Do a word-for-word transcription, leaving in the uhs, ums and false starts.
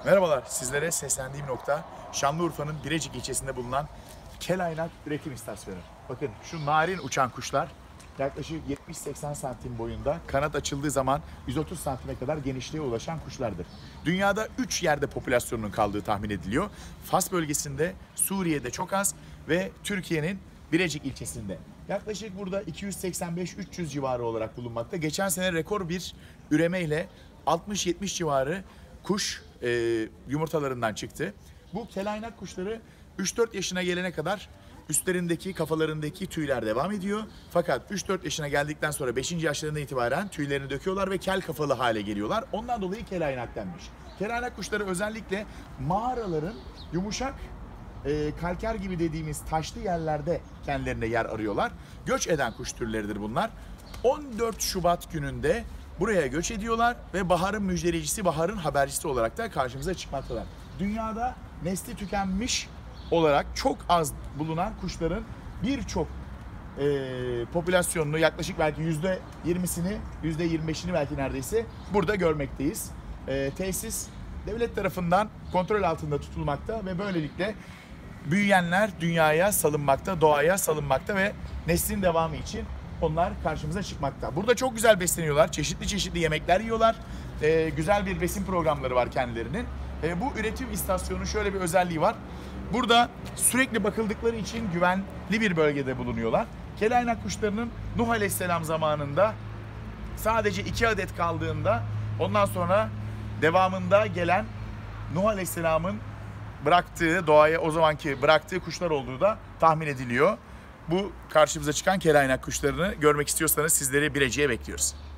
Merhabalar, sizlere seslendiğim nokta Şanlıurfa'nın Birecik ilçesinde bulunan Kelaynak Üretim İstasyonu. Bakın şu narin uçan kuşlar yaklaşık yetmiş seksen santim boyunda, kanat açıldığı zaman yüz otuz santime kadar genişliğe ulaşan kuşlardır. Dünyada üç yerde popülasyonunun kaldığı tahmin ediliyor. Fas bölgesinde, Suriye'de çok az ve Türkiye'nin Birecik ilçesinde. Yaklaşık burada iki yüz seksen beş üç yüz civarı olarak bulunmakta. Geçen sene rekor bir üremeyle altmış yetmiş civarı kuş e, yumurtalarından çıktı. Bu kelaynak kuşları üç dört yaşına gelene kadar üstlerindeki, kafalarındaki tüyler devam ediyor. Fakat üç dört yaşına geldikten sonra beşinci yaşlarından itibaren tüylerini döküyorlar ve kel kafalı hale geliyorlar. Ondan dolayı kelaynak denmiş. Kelaynak kuşları özellikle mağaraların yumuşak e, kalker gibi dediğimiz taşlı yerlerde kendilerine yer arıyorlar. Göç eden kuş türleridir bunlar. on dört Şubat gününde buraya göç ediyorlar ve baharın müjdelecisi, baharın habercisi olarak da karşımıza çıkmaktalar. Dünyada nesli tükenmiş olarak çok az bulunan kuşların birçok e, popülasyonunu, yaklaşık belki yüzde yirmisini, yüzde yirmi beşini belki neredeyse burada görmekteyiz. E, tesis devlet tarafından kontrol altında tutulmakta ve böylelikle büyüyenler dünyaya salınmakta, doğaya salınmakta ve neslin devamı için onlar karşımıza çıkmakta. Burada çok güzel besleniyorlar. Çeşitli çeşitli yemekler yiyorlar. Ee, güzel bir besin programları var kendilerinin. Ee, bu üretim istasyonu şöyle bir özelliği var. Burada sürekli bakıldıkları için güvenli bir bölgede bulunuyorlar. Kelaynak kuşlarının Nuh Aleyhisselam zamanında sadece iki adet kaldığında, ondan sonra devamında gelen Nuh Aleyhisselam'ın bıraktığı, doğaya o zamanki bıraktığı kuşlar olduğu da tahmin ediliyor. Bu karşımıza çıkan kelaynak kuşlarını görmek istiyorsanız sizleri Birecik'e bekliyoruz.